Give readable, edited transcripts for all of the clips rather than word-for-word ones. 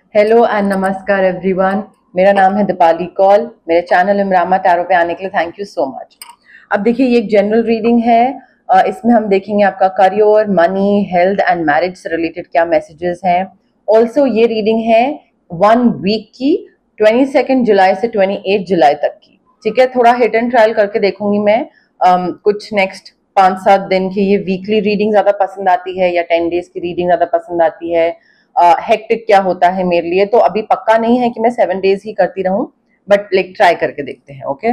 Hello and नमस्कार everyone. मेरा नाम है दीपाली कौल। मेरे चैनल इमरामा टैरो पे आने के लिए थैंक यू सो मच। अब देखिए, ये एक जनरल रीडिंग है। इसमें हम देखेंगे आपका career, money, health and marriage से रिलेटेड क्या मैसेजेस हैं। ऑल्सो ये रीडिंग है 1 वीक की, 22 जुलाई से 28 जुलाई तक की। ठीक है, थोड़ा हिट एंड ट्रायल करके देखूंगी मैं। कुछ नेक्स्ट 5-7 दिन की ये वीकली रीडिंग ज्यादा पसंद आती है या 10 डेज की रीडिंग ज्यादा पसंद आती है। हेक्टिक क्या होता है मेरे लिए, तो अभी पक्का नहीं है कि मैं 7 डेज ही करती रहूं, बट लाइक ट्राई करके देखते हैं। ओके।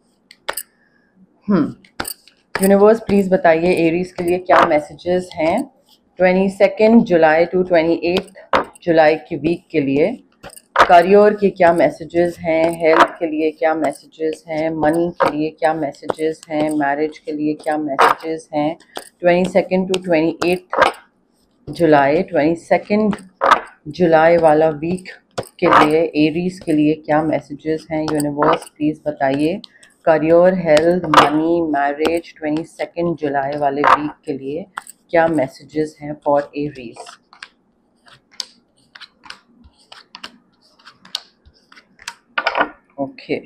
यूनिवर्स प्लीज बताइए एरीज के लिए क्या मैसेजेस हैं 22 जुलाई टू 28 जुलाई की वीक के लिए। करियर के क्या मैसेजेस हैं, हेल्थ के लिए क्या मैसेजेस हैं, मनी के लिए क्या मैसेजेस हैं, मैरिज के लिए क्या मैसेजेस हैं। 22 टू 28 जुलाई, 22 जुलाई वाला वीक के लिए एरीज के लिए क्या मैसेजेस हैं। यूनिवर्स प्लीज बताइए करियर, हेल्थ, मनी, मैरिज 22 जुलाई वाले वीक के लिए क्या मैसेजेस हैं फॉर एरीज। ओके।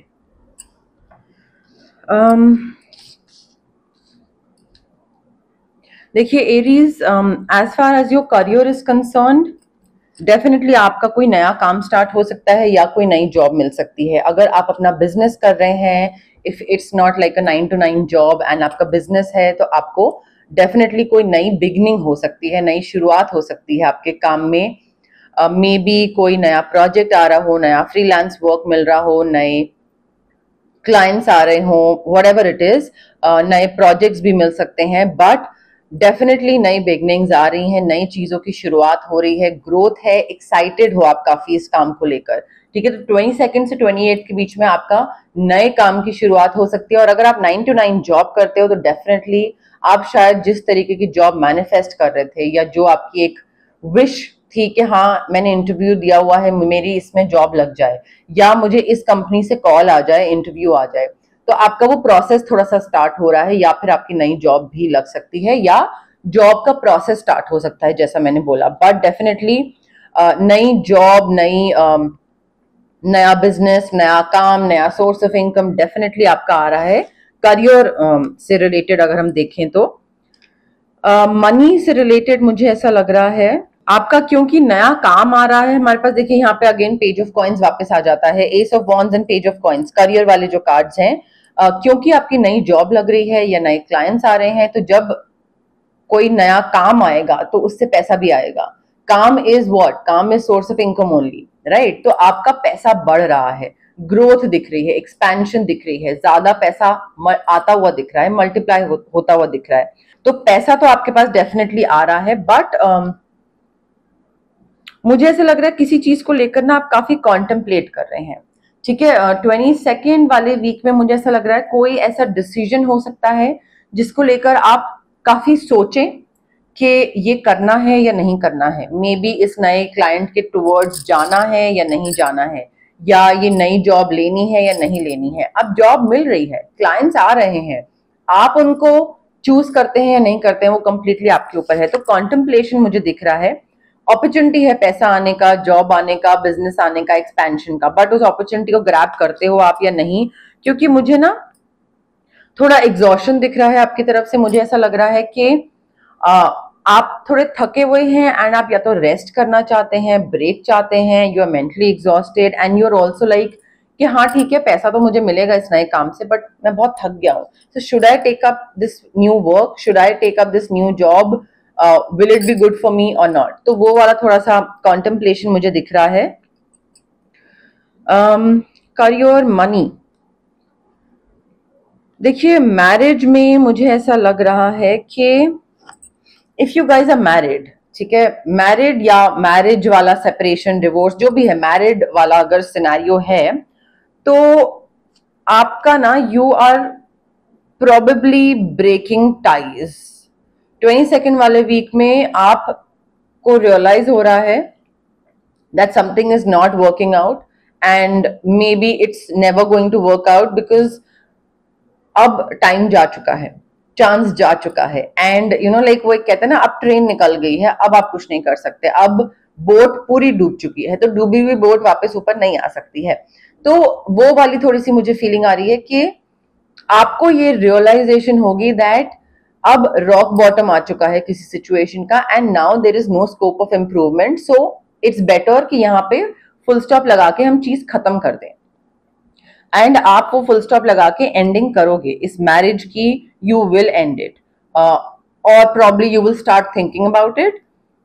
देखिए Aries, as far as your career is concerned, definitely आपका कोई नया काम स्टार्ट हो सकता है या कोई नई जॉब मिल सकती है। अगर आप अपना बिजनेस कर रहे हैं, if it's not like a 9 to 9 job and आपका बिजनेस है, तो आपको डेफिनेटली कोई नई बिगनिंग हो सकती है, नई शुरुआत हो सकती है आपके काम में। मे बी कोई नया प्रोजेक्ट आ रहा हो, नया फ्रीलांस वर्क मिल रहा हो, नए क्लाइंट्स आ रहे हों, व्हाटएवर इट इज, नए प्रोजेक्ट्स भी मिल सकते हैं। बट डेफिनेटली नई बिगनिंग्स आ रही हैं, नई चीजों की शुरुआत हो रही है, ग्रोथ है, एक्साइटेड हो आप काफी इस काम को लेकर। ठीक है, तो 22 से 28 के बीच में आपका नए काम की शुरुआत हो सकती है। और अगर आप 9 to 9 जॉब करते हो तो डेफिनेटली आप शायद जिस तरीके की जॉब मैनिफेस्ट कर रहे थे या जो आपकी एक विश थी कि हाँ मैंने इंटरव्यू दिया हुआ है, मेरी इसमें जॉब लग जाए या मुझे इस कंपनी से कॉल आ जाए, इंटरव्यू आ जाए, तो आपका वो प्रोसेस थोड़ा सा स्टार्ट हो रहा है या फिर आपकी नई जॉब भी लग सकती है या जॉब का प्रोसेस स्टार्ट हो सकता है, जैसा मैंने बोला। बट डेफिनेटली नई जॉब, नया बिजनेस, नया काम, नया सोर्स ऑफ इनकम डेफिनेटली आपका आ रहा है। करियर से रिलेटेड अगर हम देखें तो मनी से रिलेटेड मुझे ऐसा लग रहा है आपका, क्योंकि नया काम आ रहा है हमारे पास। देखिए यहाँ पे अगेन पेज ऑफ कॉइन्स वापस आ जाता है, ace of wands and page of coins, career वाले जो कार्ड्स हैं। क्योंकि आपकी नई जॉब लग रही है या नए क्लाइंट्स आ रहे हैं, तो जब कोई नया काम आएगा तो उससे पैसा भी आएगा। काम इज व्हाट, काम is source of income only, right. तो आपका पैसा बढ़ रहा है, ग्रोथ दिख रही है, एक्सपेंशन दिख रही है, ज्यादा पैसा आता हुआ दिख रहा है, मल्टीप्लाई होता हुआ दिख रहा है। तो पैसा तो आपके पास डेफिनेटली आ रहा है। बट मुझे ऐसा लग रहा है किसी चीज को लेकर ना आप काफी कॉन्टेम्पलेट कर रहे हैं। ठीक है, 22 वाले वीक में मुझे ऐसा लग रहा है कोई ऐसा डिसीजन हो सकता है जिसको लेकर आप काफी सोचें कि ये करना है या नहीं करना है। मे बी इस नए क्लाइंट के टुवर्ड्स जाना है या नहीं जाना है, या ये नई जॉब लेनी है या नहीं लेनी है। अब जॉब मिल रही है, क्लाइंट्स आ रहे हैं, आप उनको चूज करते हैं या नहीं करते हैं वो कंप्लीटली आपके ऊपर है। तो कॉन्टेम्पलेशन मुझे दिख रहा है, अपॉर्चुनिटी है पैसा आने का, जॉब आने का, बिजनेस आने का, एक्सपेंशन का। बट उस अपॉर्चुनिटी को ग्रैब करते हो आप या नहीं, क्योंकि मुझे ना थोड़ा एग्जॉशन दिख रहा है आपकी तरफ से। मुझे ऐसा लग रहा है कि आप थोड़े थके हुए हैं एंड आप या तो रेस्ट करना चाहते हैं, ब्रेक चाहते हैं, you are mentally exhausted and you are also like कि हाँ ठीक है पैसा तो मुझे मिलेगा इस नए काम से, बट मैं बहुत थक गया हूँ। So should I take up this new work, should I take up this new job, will it be good for me और नॉट। तो वो वाला थोड़ा सा कॉन्टेम्पलेशन मुझे दिख रहा है। करियर, मनी, देखिए मैरिज में मुझे ऐसा लग रहा है कि if you guys are married, ठीक है, मैरिड या मैरिज वाला सेपरेशन, डिवोर्स, जो भी है, मैरिड वाला अगर सिनेरियो है तो आपका ना you are probably breaking ties. 22 वाले वीक में आपको रियलाइज हो रहा है that something is not working out and maybe it's never going to work out because अब टाइम जा चुका है, चांस जा चुका है। एंड यू नो लाइक वो एक कहते हैं ना, अब ट्रेन निकल गई है, अब आप कुछ नहीं कर सकते, अब बोट पूरी डूब चुकी है, तो डूबी हुई बोट वापस ऊपर नहीं आ सकती है। तो वो वाली थोड़ी सी मुझे फीलिंग आ रही है कि आपको ये रियलाइजेशन होगी दैट अब रॉक बॉटम आ चुका है किसी सिचुएशन का, and now there is no scope of improvement, so it's better कि यहाँ पे फुल स्टॉप लगा के हम चीज खत्म कर दें। एंड आप वो फुल स्टॉप लगा के एंडिंग करोगे इस मैरिज की, यू विल एंड इट, और probably you will start thinking about it.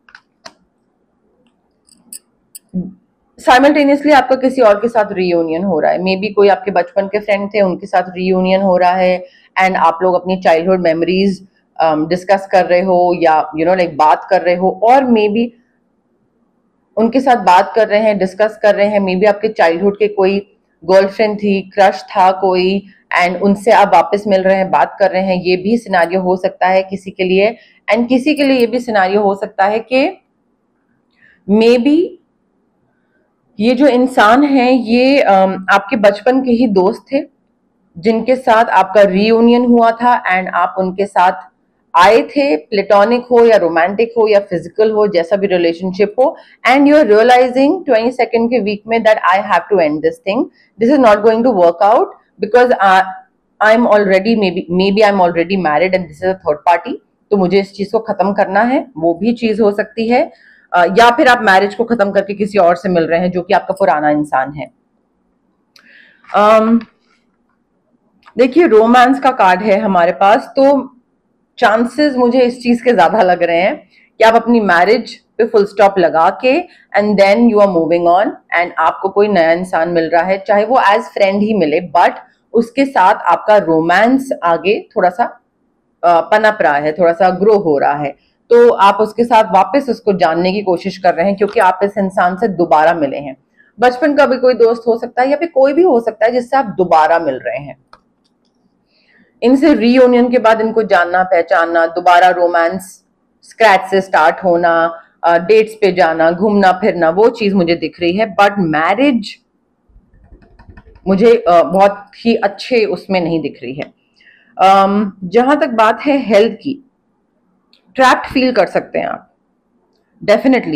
Simultaneously आपका किसी और के साथ रीयूनियन हो रहा है, मे बी कोई आपके बचपन के फ्रेंड थे उनके साथ रीयूनियन हो रहा है, एंड आप लोग अपनी चाइल्डहुड मेमोरीज डिस्कस कर रहे हो, या लाइक बात कर रहे हो, और मे बी उनके साथ बात कर रहे हैं, डिस्कस कर रहे हैं, मे बी आपके चाइल्डहुड के कोई गर्लफ्रेंड थी, क्रश था कोई, एंड उनसे आप वापस मिल रहे हैं, बात कर रहे हैं। ये भी सिनारियो हो सकता है किसी के लिए, एंड किसी के लिए ये भी सिनारियो हो सकता है कि मे बी ये जो इंसान है ये आपके बचपन के ही दोस्त थे जिनके साथ आपका रीयूनियन हुआ था, एंड आप उनके साथ आए थे, प्लेटोनिक हो या रोमांटिक हो या फिजिकल हो, जैसा भी रिलेशनशिप हो, and you are realising 22nd के वीक में that I have to end this thing, this is not going to work out, because I am already maybe I am already married and this is a third party, तो मुझे इस चीज को खत्म करना है। वो भी चीज हो सकती है, या फिर आप मैरिज को खत्म करके किसी और से मिल रहे हैं जो कि आपका पुराना इंसान है। देखिए, रोमांस का कार्ड है हमारे पास, तो चांसेस मुझे इस चीज के ज्यादा लग रहे हैं कि आप अपनी मैरिज पे फुल स्टॉप लगा के and then you are moving on, and आपको कोई नया इंसान मिल रहा है, चाहे वो एज फ्रेंड ही मिले, बट उसके साथ आपका रोमांस आगे थोड़ा सा पनप रहा है, थोड़ा सा ग्रो हो रहा है, तो आप उसके साथ वापस उसको जानने की कोशिश कर रहे हैं क्योंकि आप इस इंसान से दोबारा मिले हैं। बचपन का भी कोई दोस्त हो सकता है, या फिर कोई भी हो सकता है जिससे आप दोबारा मिल रहे हैं। इनसे रीयूनियन के बाद इनको जानना, पहचानना, दोबारा रोमांस स्क्रैच से स्टार्ट होना, डेट्स पे जाना, घूमना फिरना, वो चीज मुझे दिख रही है, बट मैरिज मुझे बहुत ही अच्छे उसमें नहीं दिख रही है। जहां तक बात है हेल्थ की, ट्रैप्ड फील कर सकते हैं आप डेफिनेटली।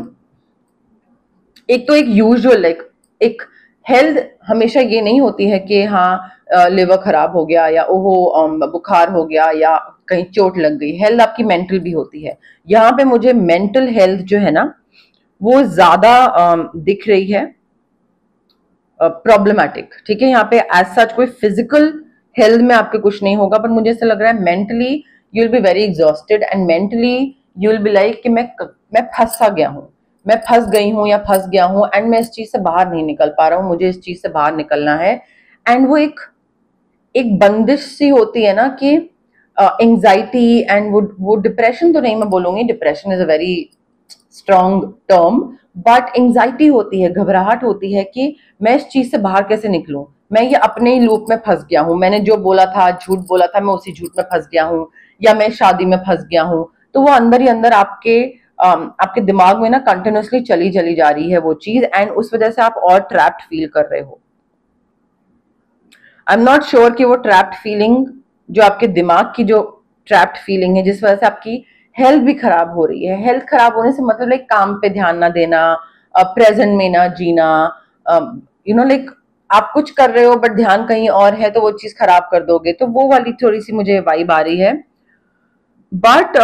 एक तो एक यूजुअल लाइक एक हेल्थ हमेशा ये नहीं होती है कि हाँ लिवर खराब हो गया, या ओहो बुखार हो गया, या कहीं चोट लग गई। हेल्थ आपकी मेंटल भी होती है। यहाँ पे मुझे मेंटल हेल्थ जो है ना वो ज्यादा दिख रही है प्रॉब्लमेटिक। ठीक है, यहाँ पे एज सच कोई फिजिकल हेल्थ में आपके कुछ नहीं होगा, पर मुझे ऐसा लग रहा है mentally you will be very exhausted, and mentally you will be like कि मैं फंसा गया हूँ, मैं फंस गई हूँ या फंस गया हूँ, एंड मैं इस चीज से बाहर नहीं निकल पा रहा हूँ, मुझे इस चीज से बाहर निकलना है। एंड वो एक बंदिश सी होती है ना कि एंजाइटी, एंड वो डिप्रेशन तो नहीं मैं बोलूंगी, depression is a very strong term, but anxiety होती है, घबराहट होती है कि मैं इस चीज से बाहर कैसे निकलूं, मैं ये अपने ही लूप में फंस गया हूं, मैंने जो बोला था, झूठ बोला था, मैं उसी झूठ में फंस गया हूं, या मैं शादी में फंस गया हूं। तो वो अंदर ही अंदर आपके दिमाग में ना कंटिन्यूसली चली जा रही है वो चीज, एंड उस वजह से आप और ट्रैप्ड फील कर रहे हो। आई एम नॉट श्योर कि वो ट्रैप्ड फीलिंग जो आपके दिमाग की जो ट्रैप्ड फीलिंग है जिस वजह से आपकी हेल्थ भी खराब हो रही है। हेल्थ खराब होने से मतलब लाइक काम पे ध्यान ना देना, प्रेजेंट में ना जीना, लाइक आप कुछ कर रहे हो बट ध्यान कहीं और है, तो वो चीज खराब कर दोगे। तो वो वाली थोड़ी सी मुझे वाइब आ रही है। बट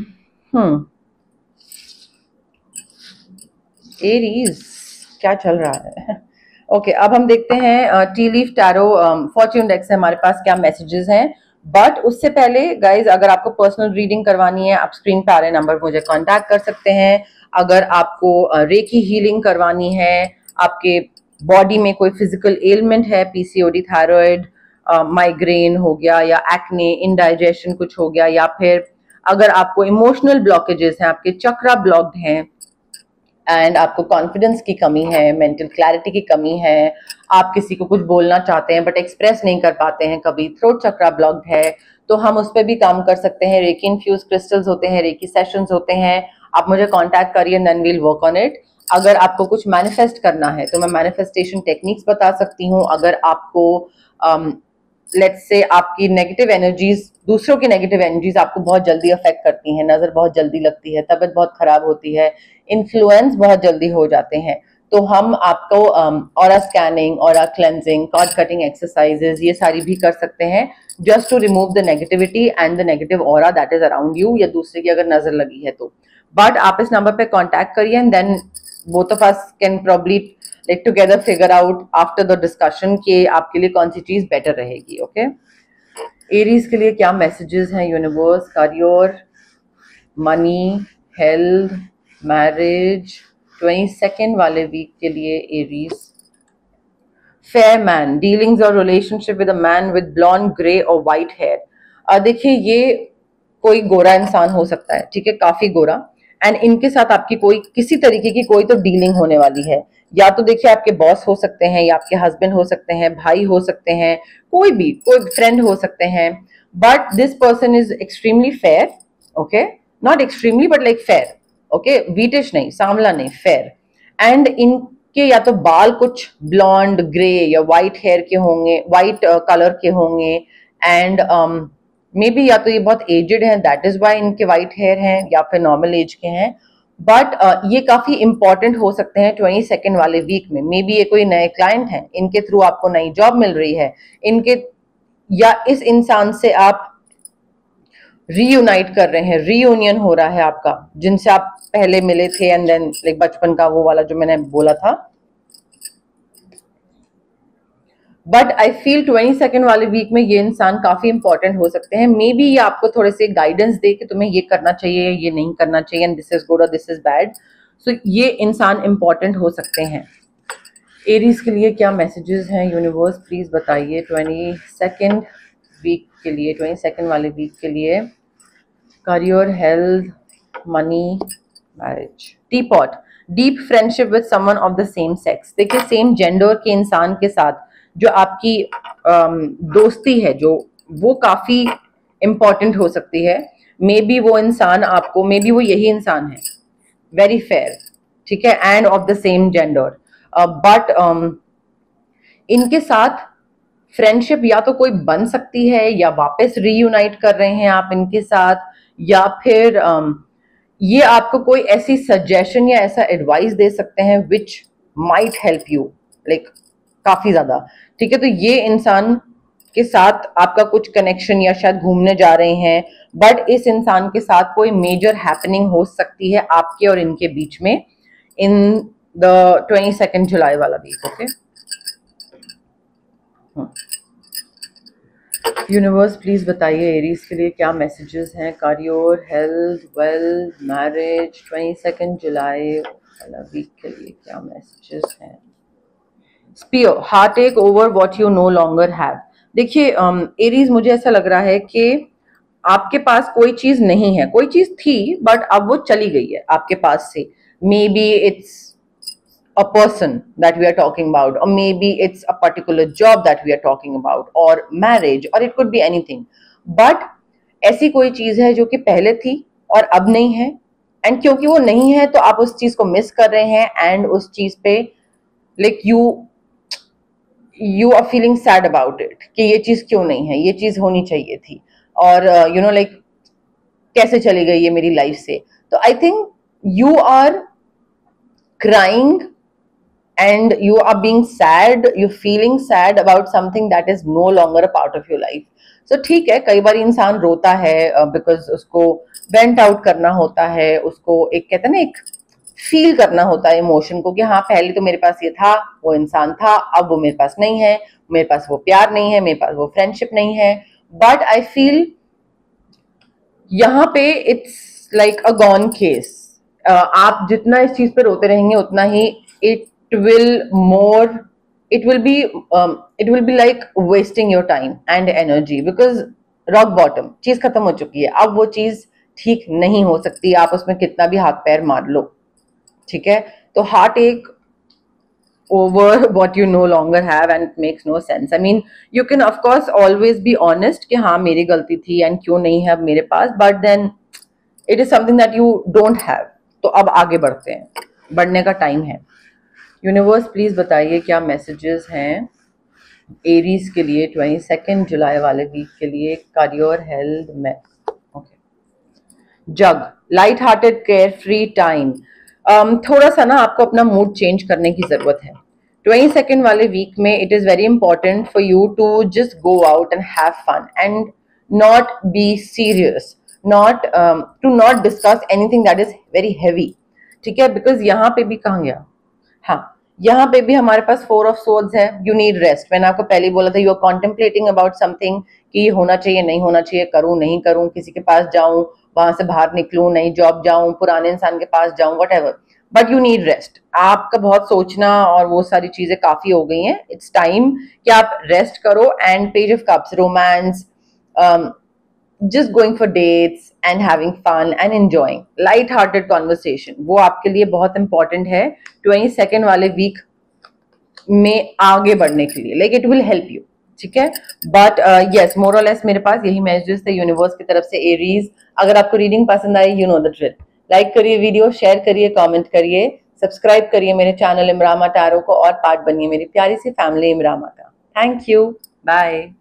एरीज क्या चल रहा है? ओके, अब हम देखते हैं tea leaf tarot fortune deck से हमारे पास क्या मैसेजेस हैं। बट उससे पहले गाइज, अगर आपको पर्सनल रीडिंग करवानी है, आप स्क्रीन पे आ रहे नंबर पर मुझे कांटेक्ट कर सकते हैं। अगर आपको रेकी हीलिंग करवानी है, आपके बॉडी में कोई फिजिकल एलिमेंट है, पीसीओडी, थायराइड, माइग्रेन हो गया, या एक्ने, इंडाइजेशन कुछ हो गया, या फिर अगर आपको इमोशनल ब्लॉकेजेस हैं, आपके चक्रा ब्लॉक्ड हैं, एंड आपको कॉन्फिडेंस की कमी है, मेंटल क्लैरिटी की कमी है, आप किसी को कुछ बोलना चाहते हैं बट एक्सप्रेस नहीं कर पाते हैं, कभी थ्रोट चक्रा ब्लॉक्ड है, तो हम उस पर भी काम कर सकते हैं। रेकी इन्फ्यूज क्रिस्टल्स होते हैं, रेकी सेशंस होते हैं, आप मुझे कांटेक्ट करिए, then we'll work on it. अगर आपको कुछ मैनिफेस्ट करना है तो मैं मैनिफेस्टेशन टेक्निक्स बता सकती हूँ। अगर आपको लेट्स से आपकी नेगेटिव एनर्जीज, दूसरों की नेगेटिव एनर्जीज आपको बहुत जल्दी अफेक्ट करती हैं, नजर बहुत जल्दी लगती है, तबीयत बहुत खराब होती है, इन्फ्लुएंस बहुत जल्दी हो जाते हैं, तो हम आपको aura scanning, aura cleansing, card cutting exercises ये सारी भी कर सकते हैं, just to remove the negativity and the negative aura that is around you, या दूसरे की अगर नजर लगी है तो। बट आप इस नंबर पे कांटेक्ट करिए and then both of us can probably like together figure out after the discussion कि आपके लिए कौन सी चीज बेटर रहेगी। ओके, एरीज के लिए क्या मैसेजेस हैं universe? Career, money, health, marriage, 22nd वाले वीक के लिए एरीज। फेयर मैन, डीलिंग्स और relationship with a man with blond, grey और व्हाइट हेयर। देखिए ये कोई गोरा इंसान हो सकता है, ठीक है, काफी गोरा, एंड इनके साथ आपकी कोई किसी तरीके की कोई तो डीलिंग होने वाली है। या तो देखिए आपके बॉस हो सकते हैं, या आपके हस्बैंड हो सकते हैं, भाई हो सकते हैं, कोई भी, कोई फ्रेंड हो सकते हैं, but this person is extremely fair. Okay, not extremely but like fair. Okay, wheatish नहीं, सांवला नहीं, फेयर। एंड इनके या तो बाल कुछ ब्लॉन्ड, ग्रे या व्हाइट हेयर के होंगे, व्हाइट कलर के होंगे, एंड मे बी या तो ये बहुत एजेड हैं, दैट इज वाई इनके व्हाइट हेयर हैं, या फिर नॉर्मल एज के हैं। बट ये काफी इंपॉर्टेंट हो सकते हैं 22nd वाले वीक में। मे बी ये कोई नए क्लाइंट हैं, इनके थ्रू आपको नई जॉब मिल रही है, इनके या इस इंसान से आप रीयूनाइट कर रहे हैं, रीयूनियन हो रहा है आपका, जिनसे आप पहले मिले थे एंड देन लाइक बचपन का वो वाला जो मैंने बोला था। बट आई फील 22nd वाले वीक में ये इंसान काफी इंपॉर्टेंट हो सकते हैं। मे बी ये आपको थोड़े से गाइडेंस दे कि तुम्हें ये करना चाहिए, ये नहीं करना चाहिए, एंड दिस इज गुड और दिस इज बैड। सो ये इंसान इंपॉर्टेंट हो सकते हैं। एरीज के लिए क्या मैसेजेस हैं यूनिवर्स, प्लीज बताइए 22nd वीक के लिए, 22nd वाले वीक के लिए। Career, health, money, marriage. Teapot, deep friendship with someone of the same sex. देखिए सेम जेंडर के इंसान के साथ जो आपकी दोस्ती है, जो वो काफी इंपॉर्टेंट हो सकती है। मे बी वो इंसान आपको, मे बी वो यही इंसान है, वेरी फेयर, ठीक है, and of the same gender, but इनके साथ फ्रेंडशिप या तो कोई बन सकती है, या वापस रीयूनाइट कर रहे हैं आप इनके साथ, या फिर ये आपको कोई ऐसी सजेशन या ऐसा एडवाइस दे सकते हैं which might help you like काफी ज्यादा, ठीक है। तो ये इंसान के साथ आपका कुछ कनेक्शन, या शायद घूमने जा रहे हैं, बट इस इंसान के साथ कोई मेजर हैपनिंग हो सकती है आपके और इनके बीच में इन द 22nd जुलाई वाला वीक। ओके, यूनिवर्स प्लीज बताइए एरीज के लिए क्या मैसेजेस हैं? Career, health, wealth, marriage, 22nd जुलाई वाला वीक के लिए क्या मैसेजेस हैं? Spear, heart take over what you no longer have. देखिए एरीज मुझे ऐसा लग रहा है कि आपके पास कोई चीज नहीं है, कोई चीज थी बट अब वो चली गई है आपके पास से। Maybe it's a person that we are talking about, or maybe it's a particular job that we are talking about, or marriage, or it could be anything, but ऐसी कोई चीज है जो कि पहले थी और अब नहीं है, एंड क्योंकि वो नहीं है तो आप उस चीज को मिस कर रहे हैं, एंड उस चीज पे like you are feeling sad about it कि ये चीज क्यों नहीं है, ये चीज होनी चाहिए थी, और यू नो लाइक कैसे चली गई ये मेरी लाइफ से। तो I think you are crying and you are being sad, you're feeling sad about something that is no longer a part of your life. So ठीक है, कई बार इंसान रोता है because उसको वेंट आउट करना होता है, उसको एक कहते हैं ना, एक फील करना होता है इमोशन को कि हाँ पहले तो मेरे पास ये था, वो इंसान था, अब वो मेरे पास नहीं है, मेरे पास वो प्यार नहीं है, मेरे पास वो फ्रेंडशिप नहीं है। बट आई फील यहाँ पे it's like a gone case. आप जितना इस चीज पे रोते रहेंगे उतना ही it will be like wasting your time and energy, because rock bottom चीज खत्म हो चुकी है, अब वो चीज ठीक नहीं हो सकती, आप उसमें कितना भी हाथ पैर मार लो, ठीक है। तो हार्ट एक over what you no longer have and it makes no sense. I mean you can of course always be honest कि हाँ मेरी गलती थी and क्यों नहीं है अब मेरे पास, but then it is something that you don't have. तो अब आगे बढ़ते हैं, बढ़ने का टाइम है। यूनिवर्स प्लीज बताइए क्या मैसेजेस हैं एरीज के लिए 22 जुलाई वाले वीक के लिए करियर हेल्थ में jug, light hearted, care free time. थोड़ा सा ना आपको अपना मूड चेंज करने की जरूरत है 22 वाले वीक में। It is very important for you to just go out and have fun and not be serious, not to not discuss anything that is very heavy, ठीक है? बिकॉज यहाँ पे भी कहाँ गया, हाँ यहाँ पे भी हमारे पास 4 ऑफ सोर्ड्स है। You need rest. मैंने आपको पहले बोला था you are contemplating about something कि ये होना चाहिए नहीं होना चाहिए, करूं नहीं करूं, किसी के पास जाऊं, वहां से बाहर निकलूं, नई जॉब जाऊं, पुराने इंसान के पास जाऊं, whatever, but you need rest. आपका बहुत सोचना और वो सारी चीजें काफी हो गई हैं। इट्स टाइम कि आप रेस्ट करो। And page of cups, romance, just going for dates and having fun and enjoying light hearted conversation, वो आपके लिए बहुत इंपॉर्टेंट है 22 वाले वीक में आगे बढ़ने के लिए। Like it will help you, ठीक है? बट यस, मोर और लेस मेरे पास यही मैसेजेस थे यूनिवर्स की तरफ से। एरीज, अगर आपको रीडिंग पसंद आई, you know the drill. Like करिए वीडियो, शेयर करिए, कमेंट करिए, सब्सक्राइब करिए मेरे चैनल इमरामा टैरो को और पार्ट बनिए मेरी प्यारी सी फैमिली इमरामा का। Thank you, bye.